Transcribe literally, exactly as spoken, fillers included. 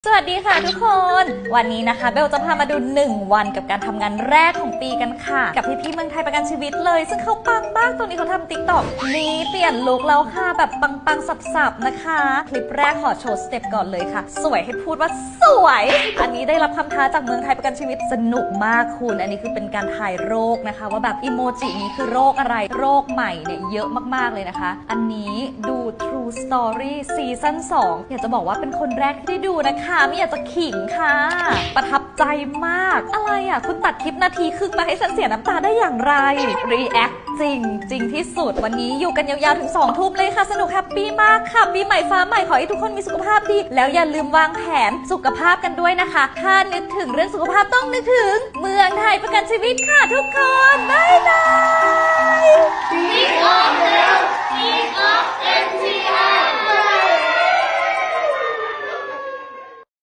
สวัสดีค่ะทุกคนวันนี้นะคะเบลจะพามาดูหนึ่งวันกับการทำงานแรกของปีกันค่ะกับพี่ๆเมืองไทยประกันชีวิตเลยซึ่งเขาปังมากตรงนี้เขาทำติ๊กต็อกนี้เปลี่ยนลุคแล้วค่ะแบบปังๆสับๆนะคะคลิปแรกขอโชว์สเต็ปก่อนเลยค่ะสวยให้พูดว่าสวยอันนี้ได้รับคำท้าจากเมืองไทยประกันชีวิตสนุกมากคุณอันนี้คือเป็นการถ่ายโรคนะคะว่าแบบอีโมจินี้คือโรคอะไรโรคใหม่เนี่ยเยอะมากๆเลยนะคะอันนี้ดู True Story ซีซั่นสองอยากจะบอกว่าเป็นคนแรกที่ได้ดูนะคะไม่อยากจะขิงค่ะประทับใจมากอะไรอ่ะคุณตัดคลิปนาทีครึ่งมาให้ฉันเสียน้ำตาได้อย่างไร React จริงจริงที่สุดวันนี้อยู่กันยาวๆถึงสองทุ่มเลยค่ะสนุกแฮปปี้มากค่ะปีใหม่ฟ้าใหม่ขอให้ทุกคนมีสุขภาพดีแล้วอย่าลืมวางแผนสุขภาพกันด้วยนะคะถ้านึกถึงเรื่องสุขภาพต้องนึกถึงเมืองไทยประกันชีวิตค่ะทุกคนบ๊ายบาย Kick off เร็ว Kick off เอ็ม ที อาร์